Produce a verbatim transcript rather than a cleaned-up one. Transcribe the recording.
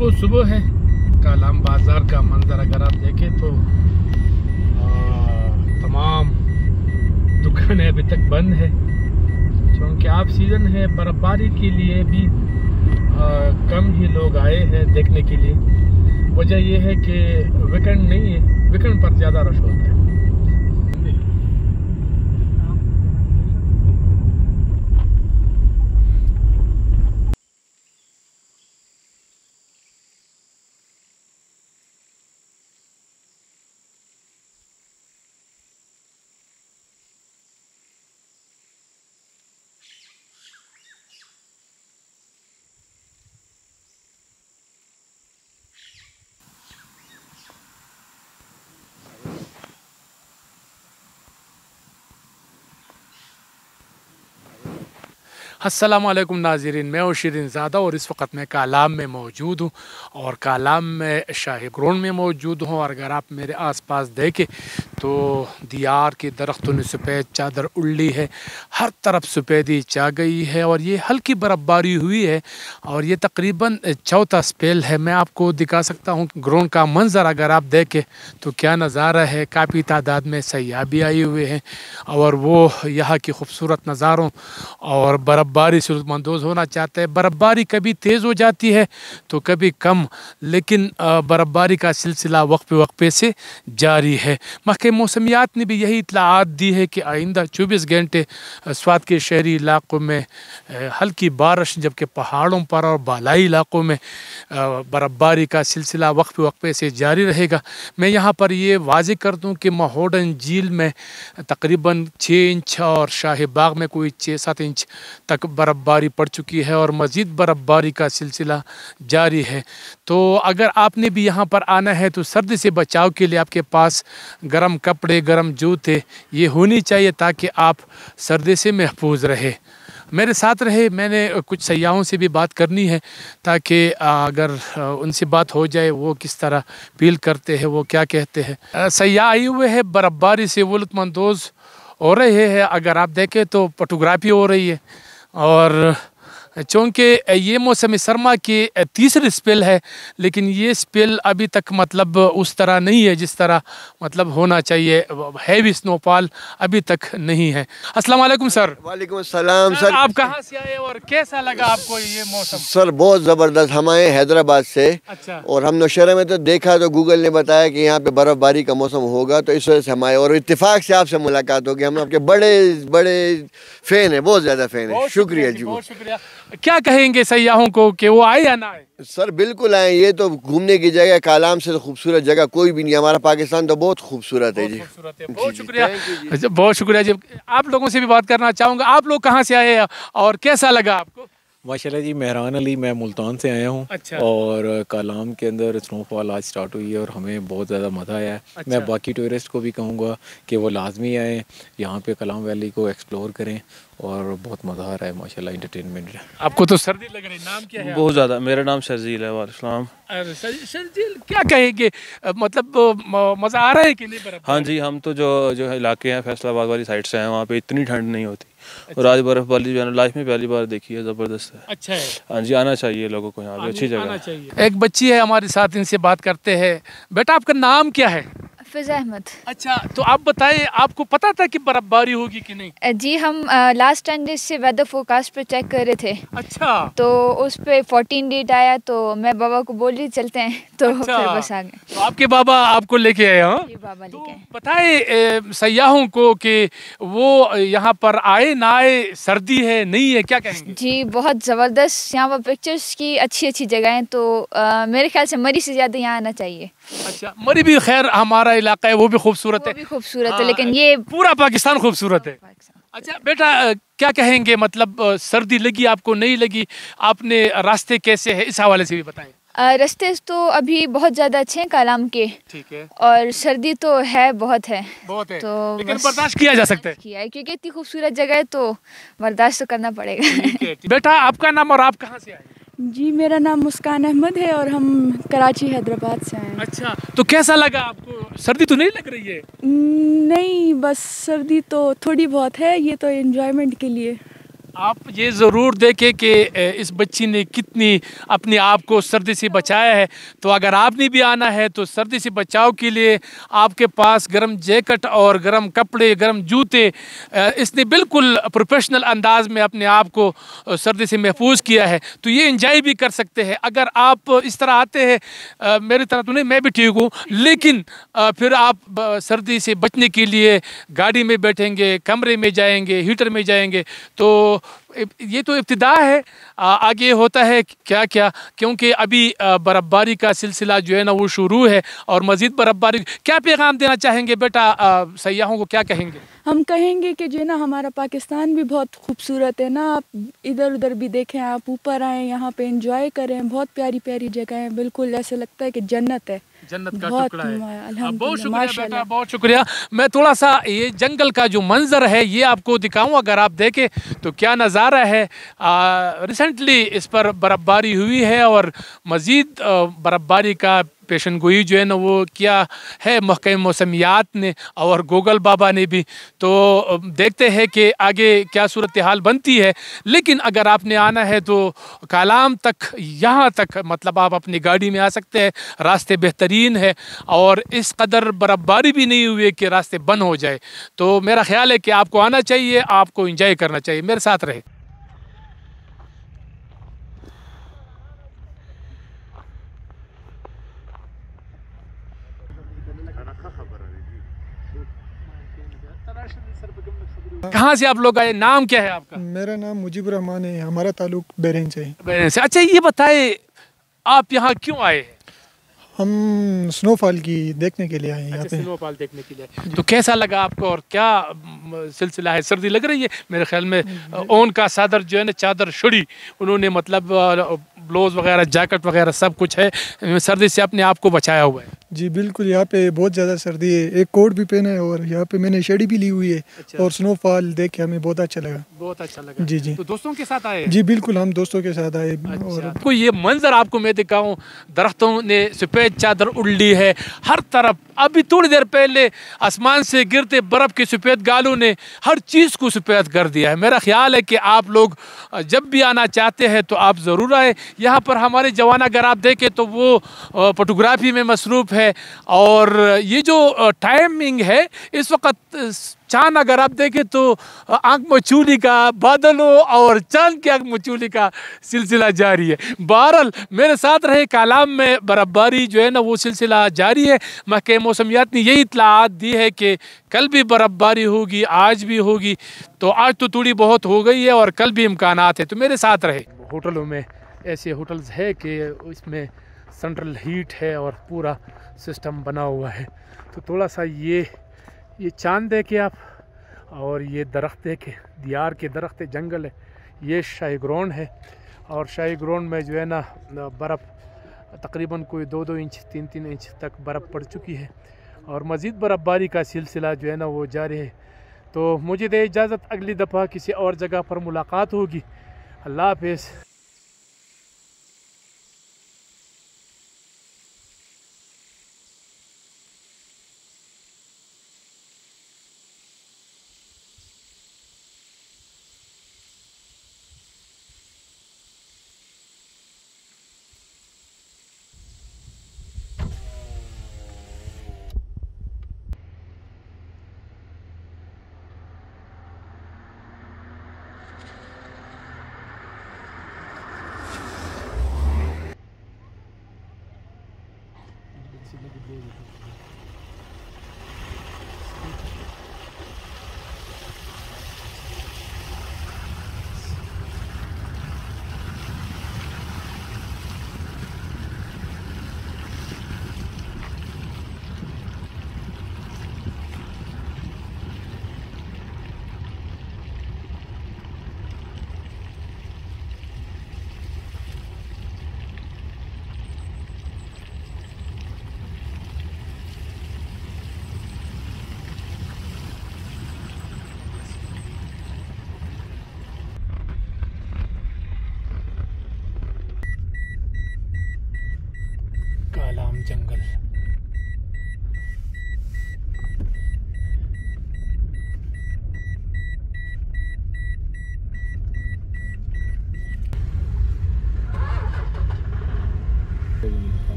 सुबह सुबह है। कालाम बाजार का मंजर अगर आप देखें तो तमाम दुकानें अभी तक बंद है, क्योंकि आप सीज़न है। बर्फबारी के लिए भी आ, कम ही लोग आए हैं देखने के लिए। वजह यह है कि वीकेंड नहीं है, वीकेंड पर ज़्यादा रश होता है। अस्सलाम वालेकुम नाज़रीन, मैं हूँ शिरीन ज़ादा और इस वक्त मैं कालाम में मौजूद हूँ और कालाम में शाही ग्राउंड में मौजूद हूँ। और अगर आप मेरे आसपास देखें तो दियार के दरख्तों ने सफ़ेद चादर उड़ली है, हर तरफ सफ़ेदी छा गई है और ये हल्की बर्फ़बारी हुई है और ये तकरीबन चौथा स्पेल है। मैं आपको दिखा सकता हूँ ग्राउंड का मंजर। अगर आप देखें तो क्या नज़ारा है। काफ़ी तादाद में सयाह भी आए हुए हैं और वो यहाँ की खूबसूरत नज़ारों और बर्फ़बारी से लुत्फ़अंदोज़ होना चाहते हैं। बर्फ़बारी कभी तेज़ हो जाती है तो कभी कम, लेकिन बर्फ़बारी का सिलसिला वक्फ़े वक्फ़े से जारी है। महकमे मौसमियात ने भी यही इत्तलाआत दी है कि आइंदा चौबीस घंटे स्वात के शहरी इलाकों में हल्की बारिश, जबकि पहाड़ों पर और बालाई इलाकों में बर्फ़बारी का सिलसिला वक्फ़े वक्फ़े से जारी रहेगा। मैं यहाँ पर ये वाज़ेह कर दूँ कि महोडन झील में तकरीबन छः इंच और शाही बाग में कोई छः सात इंच तक बर्फ़बारी पड़ चुकी है और मज़ीद बर्फ़बारी का सिलसिला जारी है। तो अगर आपने भी यहाँ पर आना है तो सर्दी से बचाव के लिए आपके पास गर्म कपड़े, गर्म जूते ये होनी चाहिए ताकि आप सर्दी से महफूज रहे। मेरे साथ रहे। मैंने कुछ सयाहों से भी बात करनी है ताकि अगर उनसे बात हो जाए वो किस तरह फील करते हैं, वो क्या कहते हैं। सयाह आए हुए हैं, बर्फ़बारी से वो लुत्फ़अंदोज़ हो रहे हैं। अगर आप देखें तो फोटोग्राफी हो रही है और चूँकि ये मौसम सरमा की तीसरी स्पेल है, लेकिन ये स्पेल अभी तक मतलब उस तरह नहीं है जिस तरह मतलब होना चाहिए। हैवी स्नोफॉल अभी तक नहीं है। अस्सलाम वालेकुम सर। वालेकुम अस्सलाम सर। आप कहाँ से आए और कैसा लगा आपको ये मौसम? सर बहुत ज़बरदस्त। हम आए हैदराबाद से। अच्छा। और हम नौशहरा में तो देखा तो गूगल ने बताया कि यहाँ पे बर्फ़बारी का मौसम होगा, तो इस वजह से हम आए और इत्तेफाक से आपसे मुलाकात होगी। हम आपके बड़े बड़े फ़ैन हैं, बहुत ज़्यादा फ़ैन हैं। शुक्रिया जी, बहुत शुक्रिया। क्या कहेंगे सयाहों को कि वो आए या ना आए? सर बिल्कुल आए, ये तो घूमने की जगह, कालाम से तो खूबसूरत जगह कोई भी नहीं। हमारा पाकिस्तान तो बहुत खूबसूरत है जी। बहुत शुक्रिया, बहुत शुक्रिया जी। आप लोगों से भी बात करना चाहूँगा। आप लोग कहाँ से आए और कैसा लगा आपको? माशाल्लाह जी, मेहरान अली, मैं मुल्तान से आया हूँ। अच्छा। और कालाम के अंदर स्नोफॉल आज स्टार्ट हुई है और हमें बहुत ज़्यादा मज़ा आया है। अच्छा। मैं बाकी टूरिस्ट को भी कहूँगा कि वो लाजमी आएँ, यहाँ पे कलाम वैली को एक्सप्लोर करें और बहुत मज़ा आ रहा है माशाल्लाह, इंटरटेनमेंट है। आपको तो सर्दी लग रही, नाम क्या है? बहुत ज़्यादा। मेरा नाम शर्जील है। वालेकुम। शर्जील, क्या कहेंगे, मतलब मज़ा आ रहा है कि नहीं? हाँ जी, हम तो जो जो इलाके हैं फैसलाबाद वाली साइड से हैं, वहाँ पे इतनी ठंड नहीं होती। अच्छा। और आज बर्फबारी जो है लाइफ में पहली बार देखी है, ज़बरदस्त है। अच्छा है। हाँ जी, आना चाहिए लोगों को, यहाँ पे अच्छी जगह है। एक बच्ची है हमारे साथ, इनसे बात करते हैं। बेटा आपका नाम क्या है? फिज़ा अहमद। अच्छा, तो आप बताइए, आपको पता था कि बर्फबारी होगी कि नहीं? जी, हम लास्ट टेन डेज से वेदर फोरकास्ट पे चेक कर रहे थे। अच्छा। तो उस पे फोर्टीन डेट आया तो मैं बाबा को बोल रही चलते हैं, तो अच्छा। फिर बस आ गए। तो आपके बाबा आपको लेके आए? हाँ जी, बाबा लेके आए। तो बताए सयाहों को कि वो यहाँ पर आए ना आए, सर्दी है नहीं है, क्या कहेंगे? जी बहुत ज़बरदस्त, यहाँ पर पिक्चर्स की अच्छी अच्छी जगह हैं। तो आ, मेरे ख्याल से मरी से ज़्यादा यहाँ आना चाहिए। अच्छा, मरी भी खैर हमारा इलाका है, वो भी खूबसूरत है, खूबसूरत है, लेकिन ये पूरा पाकिस्तान खूबसूरत है। अच्छा बेटा, क्या कहेंगे, मतलब सर्दी लगी आपको, नहीं लगी? आपने रास्ते कैसे है, इस हवाले से भी बताएं। रास्ते तो अभी बहुत ज़्यादा अच्छे हैं कालाम के। ठीक है। और सर्दी तो है, बहुत है, बहुत है, तो लेकिन बर्दाश्त किया जा सकता है। किया है क्योंकि इतनी खूबसूरत जगह है तो बर्दाश्त तो करना पड़ेगा। बेटा आपका नाम और आप कहाँ से आए? जी, मेरा नाम मुस्कान अहमद है और हम कराची हैदराबाद से आए हैं। अच्छा, तो कैसा लगा आपको? सर्दी तो नहीं लग रही है? नहीं, बस सर्दी तो थोड़ी बहुत है, ये तो एंजॉयमेंट के लिए। आप ये ज़रूर देखें कि इस बच्ची ने कितनी अपने आप को सर्दी से बचाया है। तो अगर आपने भी आना है तो सर्दी से बचाव के लिए आपके पास गर्म जैकेट और गर्म कपड़े, गर्म जूते, इसने बिल्कुल प्रोफेशनल अंदाज में अपने आप को सर्दी से महफूज किया है। तो ये इंजॉय भी कर सकते हैं। अगर आप इस तरह आते हैं, मेरी तरह तो नहीं, मैं भी ठीक हूँ, लेकिन फिर आप सर्दी से बचने के लिए गाड़ी में बैठेंगे, कमरे में जाएंगे, हीटर में जाएंगे, तो ये तो इब्तिदा है। आगे होता है क्या क्या, क्योंकि अभी बर्फ़बारी का सिलसिला जो है ना वो शुरू है और मज़ीद बर्फ़बारी। क्या पैगाम देना चाहेंगे बेटा सयाहों को, क्या कहेंगे? हम कहेंगे कि जो ना हमारा पाकिस्तान भी बहुत खूबसूरत है ना, आप इधर उधर भी देखें, आप ऊपर आएँ, यहाँ पे एंजॉय करें। बहुत प्यारी प्यारी जगह है, बिल्कुल ऐसे लगता है कि जन्नत है, जन्नत का टुकड़ा है। बहुत शुक्रिया बेटा, बहुत शुक्रिया। मैं थोड़ा सा ये जंगल का जो मंजर है ये आपको दिखाऊं। अगर आप देखें तो क्या नज़ारा है। रिसेंटली इस पर बर्फ़बारी हुई है और मज़ीद बर्फ़बारी का पेशन गोई जो है ना वो किया है महकमे मौसमियात ने और गूगल बाबा ने भी। तो देखते हैं कि आगे क्या सूरत हाल बनती है। लेकिन अगर आपने आना है तो कालाम तक, यहाँ तक मतलब आप अपनी गाड़ी में आ सकते हैं, रास्ते बेहतरीन है और इस कदर बर्फ़बारी भी नहीं हुई है कि रास्ते बंद हो जाए। तो मेरा ख्याल है कि आपको आना चाहिए, आपको एंजॉय करना चाहिए। मेरे साथ रहे। कहाँ से आप लोग आए? नाम क्या है आपका? मेरा नाम मुजीबुर रहमान है, हमारा ताल्लुक बहरीन से है। बहरीन से। अच्छा ये बताए आप यहाँ क्यों आए? हम स्नोफॉल की देखने के लिए आए हैं यहाँ पे। स्नोफॉल देखने के लिए। तो कैसा लगा आपको और क्या सिलसिला है? सर्दी लग रही है मेरे ख्याल में। ओन का सादर जो है ना, चादर शुड़ी उन्होंने, मतलब ब्लाउज वगैरह, जैकेट वगैरह सब कुछ है, सर्दी से अपने आप को बचाया हुआ है। जी बिल्कुल, यहाँ पे बहुत ज़्यादा सर्दी है। एक कोट भी पहना है और यहाँ पे मैंने शेडी भी ली हुई है। अच्छा। और स्नोफॉल देख के हमें बहुत अच्छा लगा। बहुत अच्छा लगा। जी जी। तो दोस्तों के साथ आए? जी बिल्कुल, हम दोस्तों के साथ आए। अच्छा। और कोई ये मंजर आपको मैं दिखाऊं, दरख्तों ने सफ़ेद चादर उड़ ली है हर तरफ। अभी थोड़ी देर पहले आसमान से गिरते बर्फ़ के सफ़ेद गालों ने हर चीज़ को सफ़ेद कर दिया है। मेरा ख्याल है कि आप लोग जब भी आना चाहते हैं तो आप ज़रूर आए। यहाँ पर हमारे जवान अगर आप देखें तो वो फोटोग्राफी में मसरूफ़ है और ये जो टाइमिंग है इस वक्त चांद अगर आप देखें तो आंख मचूली का, बादलों और चांद की आंख मचूली का सिलसिला जारी है। बहरहाल मेरे साथ रहे। कालाम में बर्फ़बारी जो है ना वो सिलसिला जारी है। महकमे मौसमियात ने यही इत्तलात दी है कि कल भी बर्फ़बारी होगी, आज भी होगी। तो आज तो थोड़ी बहुत हो गई है और कल भी इम्कानात है। तो मेरे साथ रहे। होटलों में ऐसे होटल्स है कि इसमें सेंट्रल हीट है और पूरा सिस्टम बना हुआ है। तो थोड़ा सा ये ये चांद देखे आप और ये दरख्त देखे, दियार के दरख्त, जंगल है। ये शाही ग्राउंड है और शाही ग्राउंड में जो है ना बर्फ़ तकरीबन कोई दो दो इंच तीन तीन इंच तक बर्फ़ पड़ चुकी है और मज़ीद बर्फ़बारी का सिलसिला जो है ना वो जारी है। तो मुझे दे इजाज़त, अगली दफ़ा किसी और जगह पर मुलाकात होगी। अल्लाह हाफ़िज़।